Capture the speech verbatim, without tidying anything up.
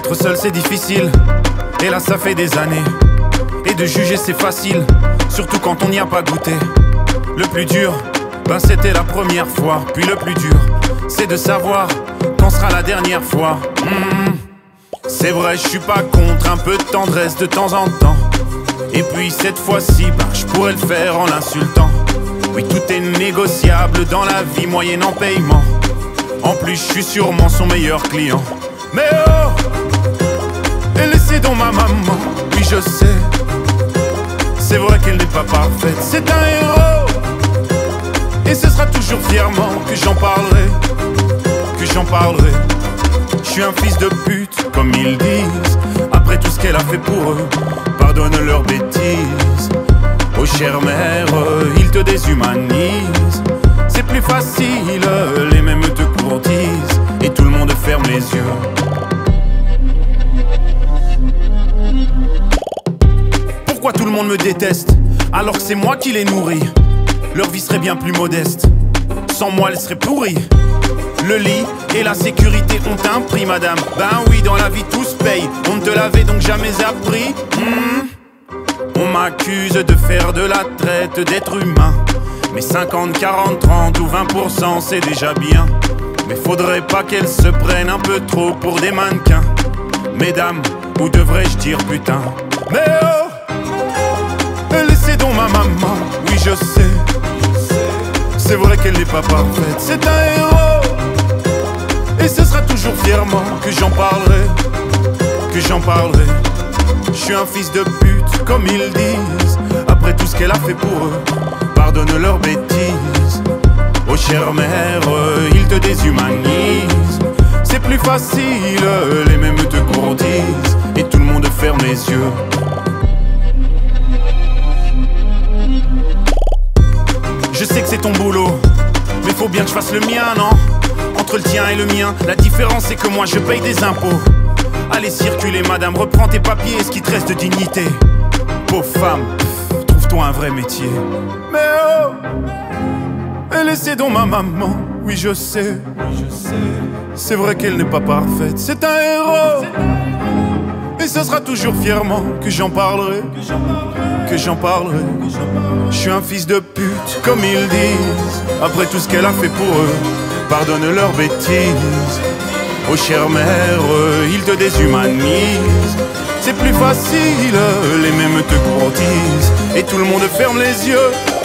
Être seul c'est difficile, et là ça fait des années. Et de juger c'est facile, surtout quand on n'y a pas goûté. Le plus dur, ben c'était la première fois. Puis le plus dur, c'est de savoir quand sera la dernière fois. mmh. C'est vrai, je suis pas contre un peu de tendresse de temps en temps. Et puis cette fois-ci, ben, je pourrais le faire en l'insultant. Oui, tout est négociable dans la vie moyennant paiement. En plus, je suis sûrement son meilleur client. Mais oh, et laissez donc ma maman, oui je sais. C'est vrai qu'elle n'est pas parfaite, c'est un héros. Et ce sera toujours fièrement que j'en parlerai, que j'en parlerai. Je suis un fils de pute, comme ils disent. Après tout ce qu'elle a fait pour eux, pardonne leurs bêtises. Oh chère mère, ils te déshumanisent. C'est plus facile, les mêmes te courtisent. Et tout le monde ferme les yeux. Pourquoi tout le monde me déteste, alors que c'est moi qui les nourris? Leur vie serait bien plus modeste, sans moi elle serait pourrie. Le lit et la sécurité ont un prix, madame. Ben oui, dans la vie tout se paye. On ne te l'avait donc jamais appris. mmh. On m'accuse de faire de la traite d'être humain. Mais cinquante, quarante, trente ou vingt pour cent c'est déjà bien. Mais faudrait pas qu'elles se prennent un peu trop pour des mannequins. Mesdames, ou devrais-je dire putain? Mais oh, laissez donc ma maman, oui je sais. C'est vrai qu'elle n'est pas parfaite, c'est un héros. Et ce sera toujours fièrement que j'en parlerai, que j'en parlerai. Je suis un fils de pute, comme ils disent. Après tout ce qu'elle a fait pour eux, pardonne leurs bêtises. Oh chère mère, ils te déshumanisent. C'est plus facile, les mêmes te courtisent. Et tout le monde ferme les yeux. Je sais que c'est ton boulot, mais faut bien que je fasse le mien, non? Entre le tien et le mien, la différence c'est que moi je paye des impôts. Allez circuler madame, reprends tes papiers, ce qui te reste de dignité. Pauvre femme, pff, trouve-toi un vrai métier. Mais oh, et laissez donc ma maman, oui je sais. C'est vrai qu'elle n'est pas parfaite, c'est un héros. Et ce sera toujours fièrement que j'en parlerai, que j'en parlerai. Je suis un fils de pute, comme ils disent. Après tout ce qu'elle a fait pour eux, pardonne leurs bêtises. Oh chère mère, ils te déshumanisent. C'est plus facile, les mêmes te courtisent. Et tout le monde ferme les yeux.